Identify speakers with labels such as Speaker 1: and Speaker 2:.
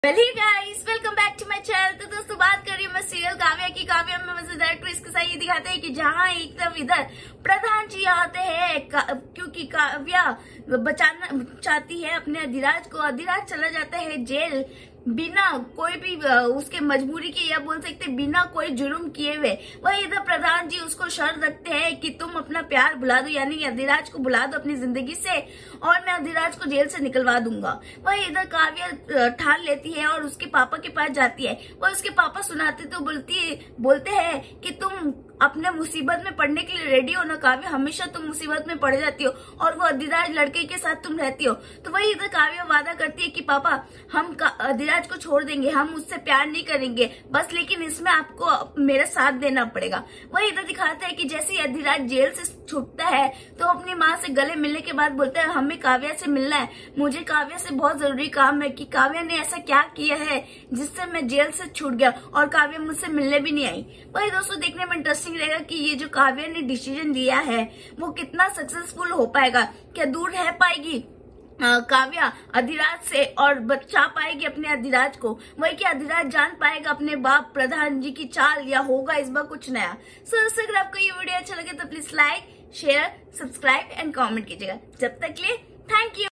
Speaker 1: Well guys, welcome back to my channel. तो दोस्तों, बात कर रही हूँ मैं सीरियल काव्या की। काव्या में मजेदार ट्विस्ट के साथ ये दिखाते हैं कि जहाँ एक तरफ इधर प्रधान जी आते हैं क्योंकि काव्या बचाना चाहती है अपने अधिराज को। अधिराज चला जाता है जेल बिना कोई भी उसके मजबूरी के, या बोल सकते बिना कोई जुर्म किए हुए। वही इधर प्रधान जी उसको शर्त रखते हैं कि तुम अपना प्यार भुला दो, यानी अधिराज को भुला दो अपनी जिंदगी से, और मैं अधिराज को जेल से निकलवा दूंगा। वही इधर काव्या ठान लेती है और उसके पापा के पास जाती है। वह उसके पापा सुनाते तो बोलते हैं कि तुम अपने मुसीबत में पड़ने के लिए रेडी हो ना काव्या, हमेशा तुम मुसीबत में पड़ जाती हो और वो अधिराज लड़के के साथ तुम रहती हो। तो वही इधर काव्या वादा करती है कि पापा हम अधिराज को छोड़ देंगे, हम उससे प्यार नहीं करेंगे बस, लेकिन इसमें आपको मेरा साथ देना पड़ेगा। वही इधर दिखाता है कि जैसे ही अधिराज जेल से छूटता है तो अपनी माँ से गले मिलने के बाद बोलता है हमें काव्या से मिलना है, मुझे काव्या से बहुत जरूरी काम है कि काव्या ने ऐसा क्या किया है जिससे मैं जेल से छूट गया और काव्या मुझसे मिलने भी नहीं आई। वही दोस्तों, देखने में इंटरेस्टिंग रहेगा कि ये जो काव्या ने डिसीजन लिया है वो कितना सक्सेसफुल हो पाएगा। क्या दूर रह पाएगी काव्या अधिराज से और बचा पाएगी अपने अधिराज को? वही कि अधिराज जान पाएगा अपने बाप प्रधान जी की चाल, या होगा इस बार कुछ नया? सो अगर आपको ये वीडियो अच्छा लगे तो please like, share, subscribe and comment कीजिएगा। जब तक के लिए थैंक यू।